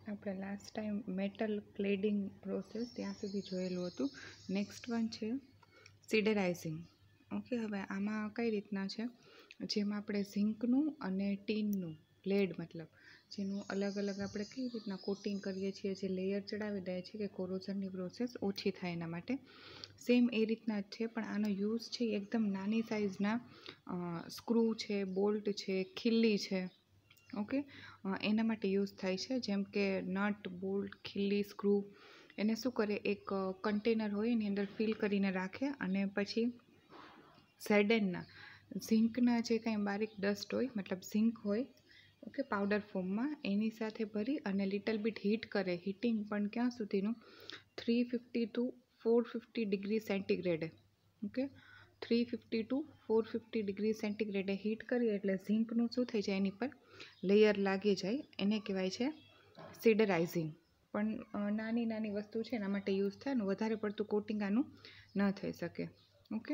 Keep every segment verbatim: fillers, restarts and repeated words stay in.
આપણે last time metal cladding process ત્યાં સુધી જોયેલું હતું. નેક્સ્ટ વન છે સિડરાઇઝિંગ. ઓકે, હવે આમાં કઈ રીતના છે, જેમાં આપણે ઝીંકનું અને ટીનનું લેડ મતલબ જેનું અલગ અલગ આપણે કઈ રીતના કોટિંગ કરીએ છીએ, જે લેયર ચડાવી દઈએ છીએ કે કોરોઝનની પ્રોસેસ ઓછી થાય એના માટે. સેમ એ રીતના જ છે, પણ આનો યુઝ છે એકદમ નાની સાઇઝના સ્ક્રૂ છે, બોલ્ટ છે, ખીલ્લી છે, ઓકે, એના માટે યુઝ થાય છે. જેમ કે નટ, બોલ્ટ, ખીલ્લી, સ્ક્રૂ એને શું કરે, એક કન્ટેનર હોય એની અંદર ફિલ કરીને રાખે અને પછી સેડેનના ઝીંકના જે કાંઈ બારીક ડસ્ટ હોય મતલબ ઝીંક હોય, ઓકે, પાવડર ફોર્મમાં એની સાથે ભરી અને લિટલ બીટ હીટ કરે. હીટિંગ પણ ક્યાં સુધીનું, three fifty to four fifty degree સેન્ટીગ્રેડે. Okay, three fifty to four fifty degree સેન્ટીગ્રેડે હીટ કરીએ એટલે ઝીંકનું શું થઈ જાય, એની પર લેયર લાગી જાય. એને કહેવાય છે સિડરાઇઝિંગ. પણ નાની નાની વસ્તુ છે એના માટે યુઝ થાય ને વધારે પડતું કોટિંગ આનું ન થઈ શકે. Okay,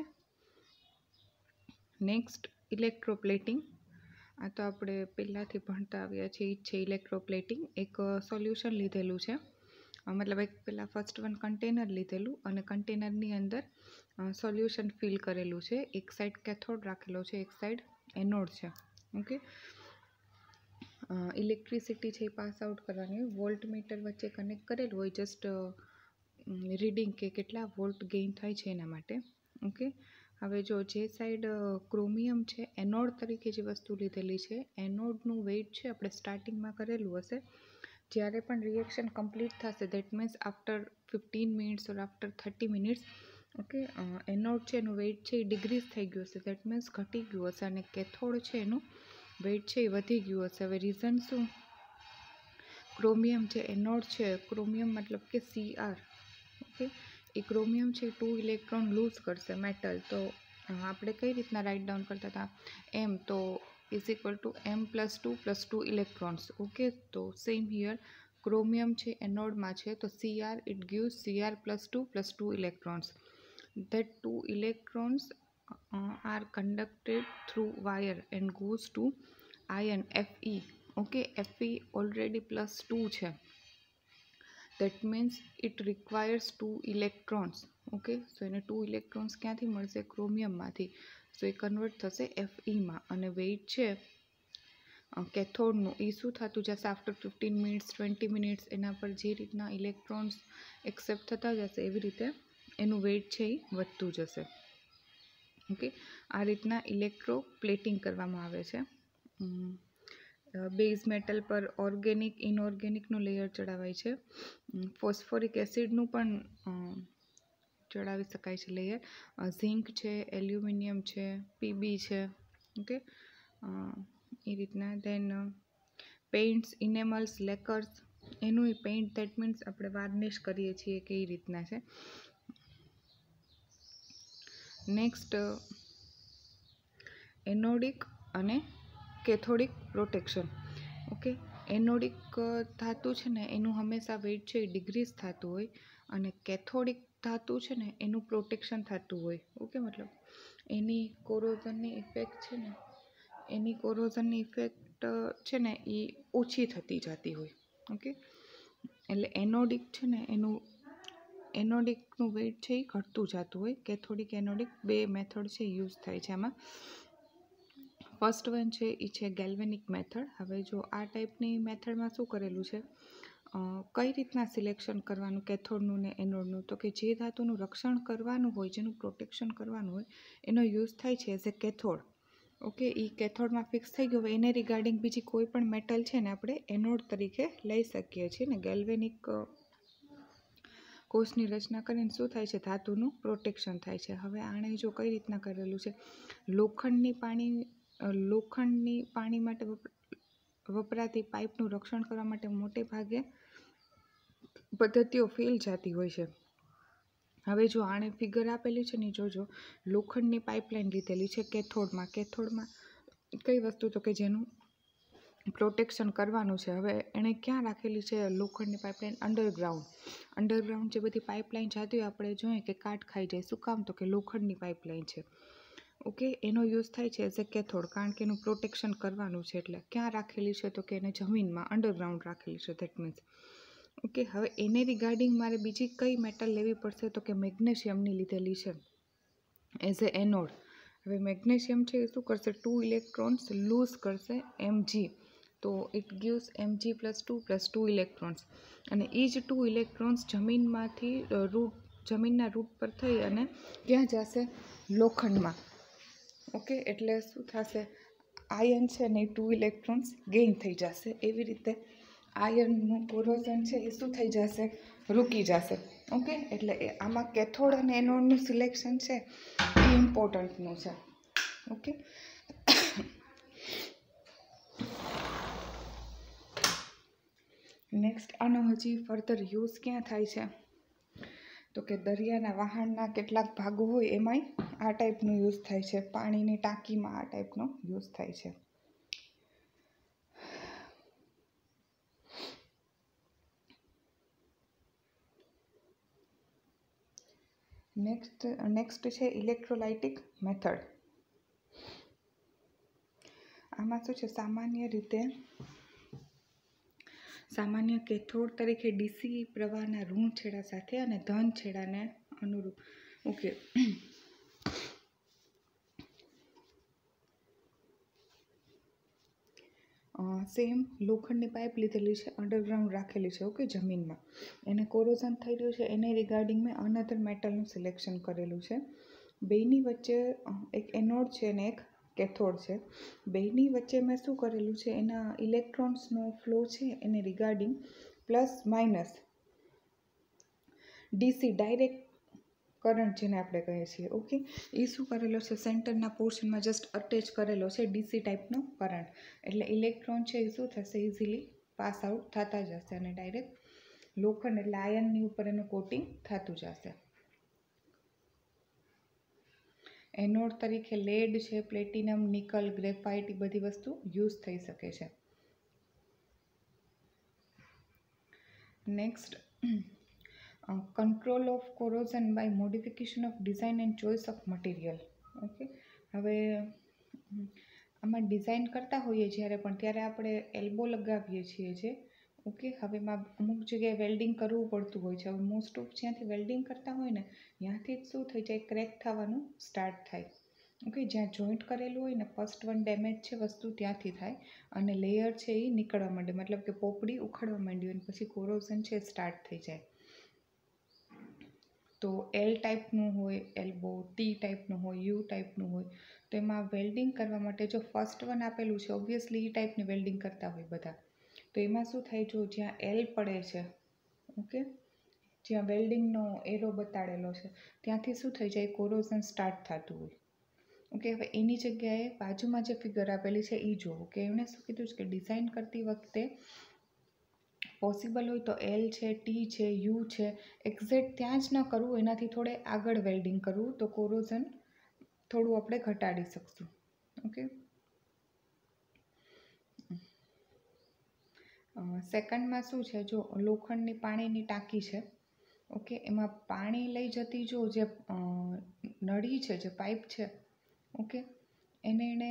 next electroplating. આ તો આપણે પહેલાંથી ભણતા આવ્યા છીએ એ જ છે ઇલેક્ટ્રોપ્લેટિંગ. એક સોલ્યુશન લીધેલું છે, મતલબ એક પહેલાં ફર્સ્ટ વન કન્ટેનર લીધેલું અને કન્ટેનરની અંદર સોલ્યુશન ફિલ કરેલું છે. એક સાઈડ કેથોડ રાખેલો છે, એક સાઈડ એનોડ છે. ઓકે, ઇલેક્ટ્રિસિટી છે એ પાસ આઉટ કરવાની હોય, વોલ્ટ મીટર વચ્ચે કનેક્ટ કરેલું હોય, જસ્ટ રીડિંગ કે કેટલા વોલ્ટ ગેઇન થાય છે એના માટે. ઓકે, હવે જો જે સાઈડ ક્રોમિયમ છે એનોડ તરીકે જે વસ્તુ લીધેલી છે, એનોડનું વેઇટ છે આપણે સ્ટાર્ટિંગમાં કરેલું હશે, જ્યારે પણ રિએક્શન કમ્પ્લીટ થશે that means after fifteen minutes or after thirty minutes, okay, anode છે એનું વેઇટ છે એ ડિક્રીઝ થઈ ગયું હશે, દેટ મીન્સ ઘટી ગયું હશે, અને કેથોડ છે એનું વેઇટ છે એ વધી ગયું હશે. હવે રીઝન શું, ક્રોમિયમ જે એનોડ છે, ક્રોમિયમ મતલબ કે સી આર, ઓકે, એ ક્રોમિયમ છે ટુ ઇલેક્ટ્રોન લૂઝ કરશે મેટલ. તો આપણે કઈ રીતના રાઇટ ડાઉન કરતા હતા, એમ તો is equal to M plus two plus two electrons. Okay, તો સેમ હિયર ક્રોમિયમ છે એનોડમાં છે તો C R it gives C R plus two plus two electrons. that two electrons uh, are conducted through wire and goes to ion Fe. okay, Fe already plus two છે, that means it requires two electrons. okay, so એને two electrons ક્યાંથી મળશે, ક્રોમિયમમાંથી. so એ convert થશે Fe માં, અને weight છે કેથોડનું એ શું થતું જશે after fifteen minutes twenty minutes, એના પર જે રીતના ઇલેક્ટ્રોન્સ એક્સેપ્ટ થતા જશે એવી રીતે એનું વેઇટ છે એ વધતું જશે. ઓકે, આ રીતના ઇલેક્ટ્રોપ્લેટિંગ કરવામાં આવે છે. બેઝ મેટલ પર ઓર્ગેનિક ઇનઓર્ગેનિકનું લેયર ચડાવાય છે. ફોસ્ફોરિક એસિડનું પણ ચડાવી શકાય છે લેયર. ઝીંક છે, એલ્યુમિનિયમ છે, પીબી છે. ઓકે, એ રીતના. દેન પેઇન્ટ્સ, ઇનેમલ્સ, લેકર્સ, એનું પેઇન્ટ દેટ મીન્સ આપણે વાર્નિશ કરીએ છીએ કે એ રીતના છે. નેક્સ્ટ એનોડિક અને કેથોડિક પ્રોટેક્શન. ઓકે, એનોડિક ધાતુ છે ને એનું હંમેશા વેઇટ છે એ ડિક્રીઝ થતું હોય, અને કેથોડિક ધાતુ છે ને એનું પ્રોટેક્શન થતું હોય. ઓકે, મતલબ એની કોરોઝનની ઇફેક્ટ છે ને એની કોરોઝનની ઇફેક્ટ છે ને એ ઓછી થતી જતી હોય. ઓકે, એટલે એનોડિક છે ને એનું એનોડિકનું વેઇટ છે એ ઘટતું જતું હોય. કેથોડિક એનોડિક બે મેથડ છે યુઝ થાય છે આમાં. ફર્સ્ટ વન છે એ છે ગેલ્વેનિક મેથડ. હવે જો આ ટાઈપની મેથડમાં શું કરેલું છે, કઈ રીતના સિલેક્શન કરવાનું કેથોડનું ને એનોડનું, તો કે જે ધાતુનું રક્ષણ કરવાનું હોય, જેનું પ્રોટેક્શન કરવાનું હોય એનો યુઝ થાય છે એઝ એ કેથોડ. ઓકે, એ કેથોડમાં ફિક્સ થઈ ગયું, હવે એને રિગાર્ડિંગ બીજી કોઈ પણ મેટલ છે ને આપણે એનોડ તરીકે લઈ શકીએ છીએ ને. ગેલ્વેનિક કોષની રચના કરીને શું થાય છે, ધાતુનું પ્રોટેક્શન થાય છે. હવે આણે જો કઈ રીતના કરેલું છે, લોખંડની પાણી લોખંડની પાણી માટે વપરાતી પાઇપનું રક્ષણ કરવા માટે મોટે ભાગે પદ્ધતિઓ ફેલ જતી હોય છે. હવે જો આણે ફિગર આપેલી છે ને જોજો, લોખંડની પાઇપલાઇન લીધેલી છે કેથોડમાં. કેથોડમાં કઈ વસ્તુ, તો કે જેનું પ્રોટેક્શન કરવાનું છે. હવે એણે ક્યાં રાખેલી છે લોખંડની પાઇપલાઇન, અંડરગ્રાઉન્ડ. અંડરગ્રાઉન્ડ જે બધી પાઇપલાઇન જતી હોય આપણે જોઈએ કે કાટ ખાઈ જાય, શું કામ, તો કે લોખંડની પાઇપલાઇન છે. ઓકે, એનો યુઝ થાય છે એઝ એ કેથોડ, કારણ કે એનું પ્રોટેક્શન કરવાનું છે. એટલે ક્યાં રાખેલી છે તો કે એને જમીનમાં અંડરગ્રાઉન્ડ રાખેલી છે, ધેટ મીન્સ. ઓકે, હવે એને રિગાર્ડિંગ મારે બીજી કઈ મેટલ લેવી પડશે તો કે મેગ્નેશિયમની લીધેલી છે એઝ એ એનોડ. હવે મેગ્નેશિયમ છે એ શું કરશે, ટુ ઇલેક્ટ્રોન્સ લૂઝ કરશે એમજી, તો it gives Mg plus two plus two electrons. અને એ જ ટુ ઇલેક્ટ્રોન્સ જમીનમાંથી રૂટ જમીનના રૂટ પર થઈ અને ક્યાં જશે, લોખંડમાં. ઓકે, એટલે શું થશે, આયન છે ને એ ટુ ઇલેક્ટ્રોન્સ ગેઇન થઈ જશે. એવી રીતે આયનનું કોરોઝન છે એ શું થઈ જશે, રૂકી જશે. ઓકે, એટલે એ આમાં કેથોડ અને એનોડનું સિલેક્શન છે એ ઇમ્પોર્ટન્ટનું છે. ઓકે, નેક્સ્ટ આનો હજી ફર્ધર યુઝ ક્યાં થાય છે તો કે દરિયાના વહાણના કેટલાક ભાગો હોય એમાંય આ ટાઈપનો યુઝ થાય છે. પાણીની ટાંકીમાં આ ટાઈપનો યુઝ થાય છે. નેક્સ્ટ નેક્સ્ટ છે ઇલેક્ટ્રોલાઇટિક મેથડ. આમાં શું છે, સામાન્ય રીતે સામાન્ય કેથોડ તરીકે ડીસી પ્રવાહના ઋણ છેડા સાથે અને ધન છેડાને અનુરૂપ. ઓકે, સેમ લોખંડની પાઇપ લીધેલી છે, અંડરગ્રાઉન્ડ રાખેલી છે. ઓકે, જમીનમાં એને કોરોઝન થઈ રહ્યું છે, એને રિગાર્ડિંગ મેં અનધર મેટલનું સિલેક્શન કરેલું છે. બેયની વચ્ચે એક એનોડ છે અને એક કેથોડ છે. બેયની વચ્ચે મેં શું કરેલું છે, એના ઇલેક્ટ્રોન્સનો ફ્લો છે એને regarding plus minus DC direct current જેને આપણે કહીએ છીએ. ઓકે, એ શું કરેલો છે, સેન્ટરના પોર્શનમાં જસ્ટ અટેચ કરેલો છે ડીસી ટાઈપનો કરંટ. એટલે ઇલેક્ટ્રોન છે એ શું થશે, ઇઝીલી પાસ આઉટ થતા જશે અને ડાયરેક્ટ લોખંડ એટલે આયનની ઉપર એનું કોટિંગ થતું જશે. એનોડ તરીકે લેડ છે, પ્લેટિનમ, નિકલ, ગ્રેફાઇટ એ બધી વસ્તુ યુઝ થઈ શકે છે. Next, control of corrosion by modification of design and choice of material. Okay, હવે આમાં ડિઝાઇન કરતા હોઈએ જ્યારે પણ ત્યારે આપણે એલ્બો લગાવીએ છીએ જે. ઓકે, હવે એમાં અમુક જગ્યાએ વેલ્ડિંગ કરવું પડતું હોય છે. હવે મોસ્ટ ઓફ જ્યાંથી વેલ્ડિંગ કરતા હોય ને ત્યાંથી જ શું થઈ જાય, ક્રેક થવાનું સ્ટાર્ટ થાય. ઓકે, જ્યાં જોઈન્ટ કરેલું હોય ને ફર્સ્ટ વન ડેમેજ છે વસ્તુ ત્યાંથી થાય અને લેયર છે એ નીકળવા માંડે, મતલબ કે પોપડી ઉખડવા માંડી અને પછી કોરોઝન છે સ્ટાર્ટ થઈ જાય. તો એલ ટાઈપનું હોય એલ્બો, ટી ટાઈપનું હોય, યુ ટાઈપનું હોય. તો એમાં વેલ્ડિંગ કરવા માટે જો ફર્સ્ટ વન આપેલું છે ઓબ્વિયસલી એ ટાઈપની વેલ્ડિંગ કરતા હોય બધા. તો એમાં શું થાય, જો જ્યાં એલ પડે છે, ઓકે, જ્યાં વેલ્ડિંગનો એરો બતાડેલો છે ત્યાંથી શું થઈ જાય, કોરોઝન સ્ટાર્ટ થતું હોય. ઓકે, હવે એની જગ્યાએ બાજુમાં જે ફિગર આપેલી છે એ જુઓ કે એમણે શું કીધું છે કે ડિઝાઇન કરતી વખતે પોસિબલ હોય તો એલ છે, ટી છે, યુ છે, એક્ઝેક્ટ ત્યાં જ ન કરવું, એનાથી થોડે આગળ વેલ્ડિંગ કરવું તો કોરોઝન થોડું આપણે ઘટાડી શકશું. ઓકે, સેકન્ડમાં શું છે, જો લોખંડની પાણીની ટાંકી છે. ઓકે, એમાં પાણી લઈ જતી જો જે નળી છે, જે પાઇપ છે, ઓકે, એને એને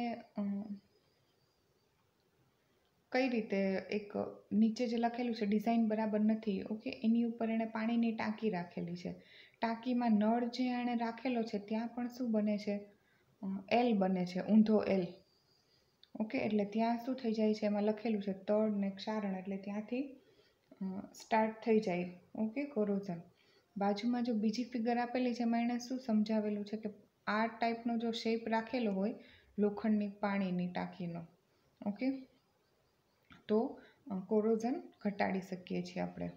કઈ રીતે એક નીચે જે લખેલું છે ડિઝાઇન બરાબર નથી. ઓકે, એની ઉપર એણે પાણીની ટાંકી રાખેલી છે. ટાંકીમાં નળ જે એણે રાખેલો છે ત્યાં પણ શું બને છે, એલ બને છે, ઊંધો એલ. ઓકે, એટલે ત્યાં શું થઈ જાય છે, એમાં લખેલું છે તળ ને ક્ષારણ, એટલે ત્યાંથી સ્ટાર્ટ થઈ જાય. Okay, corrosion. બાજુમાં જો બીજી ફિગર આપેલી છે એમાં એણે શું સમજાવેલું છે કે આ ટાઈપનો જો શેપ રાખેલો હોય લોખંડની પાણીની ટાંકીનો, ઓકે, તો કોરોઝન ઘટાડી શકીએ છીએ આપણે.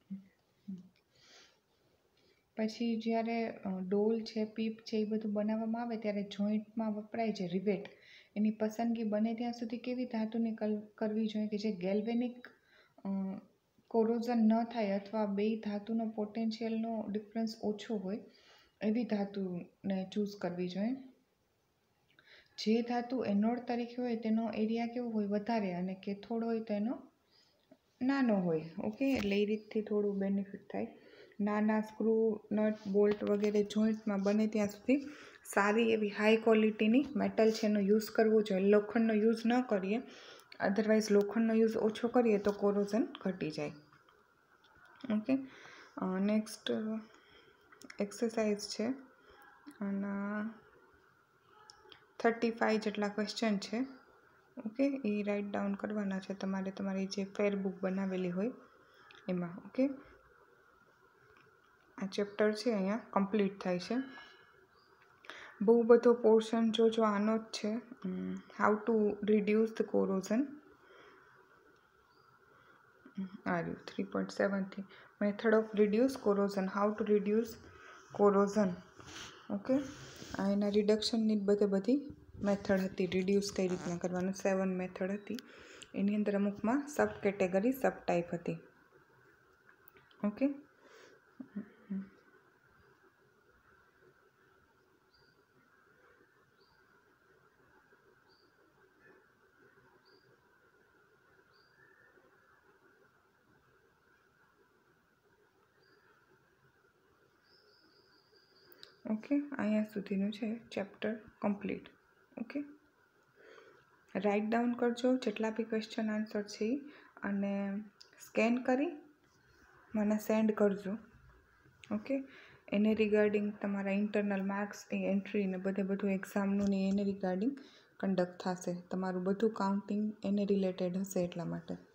પછી જ્યારે ડોલ છે, પીપ છે એ બધું બનાવવામાં આવે ત્યારે જોઈન્ટમાં વપરાય છે રિવેટ. એની પસંદગી બને ત્યાં સુધી કેવી ધાતુની કરવી જોઈએ કે જે ગેલ્વેનિક કોરોઝન ન થાય અથવા બે ધાતુનો પોટેન્શિયલનો ડિફરન્સ ઓછો હોય એવી ધાતુને ચૂઝ કરવી જોઈએ. જે ધાતુ એનોડ તરીકે હોય તેનો એરિયા કેવો હોય, વધારે, અને કેથોડ હોય તો એનો નાનો હોય. ઓકે, એટલે એ રીતથી થોડું બેનિફિટ થાય. નાના સ્ક્રૂ નટ બોલ્ટ વગેરે જોઈન્ટમાં બને ત્યાં સુધી સારી એવી હાઈ ક્વોલિટીની મેટલ છે એનો યુઝ કરવો જોઈએ. લોખંડનો યુઝ ન કરીએ, અધરવાઇઝ લોખંડનો યુઝ ઓછો કરીએ તો કોરોઝન ઘટી જાય. ઓકે, નેક્સ્ટ એક્સરસાઇઝ છે અને થર્ટી ફાઇવ જેટલા ક્વેશ્ચન છે. ઓકે, એ રાઇટ ડાઉન કરવાના છે તમારે તમારી જે ફેર બુક બનાવેલી હોય એમાં. ઓકે, આ ચેપ્ટર છે અહીંયા કમ્પ્લીટ થાય છે. બહુ બધો પોર્શન જો જો આનો જ છે, how to reduce the corrosion. આ રહ્યું થ્રી પોઈન્ટ સેવનથી method of reduce corrosion, how to reduce corrosion. Okay, આ એના રિડક્શનની બધે બધી મેથડ હતી, રિડ્યુસ કઈ રીતના કરવાનું, સેવન મેથડ હતી. એની અંદર અમુકમાં સબ કેટેગરી સબ ટાઈપ હતી. ઓકે, ઓકે અહીંયા સુધીનું છે chapter complete. Okay, right down કરજો જેટલા બી ક્વેશ્ચન આન્સર છે અને સ્કેન કરી મને સેન્ડ કરજો. ઓકે, એને રિગાર્ડિંગ તમારા ઇન્ટરનલ માર્ક્સ એ એન્ટ્રી ને બધે બધું એક્ઝામનું ને એને રિગાર્ડિંગ કન્ડક્ટ થશે. તમારું બધું કાઉન્ટિંગ એને રિલેટેડ હશે એટલા માટે.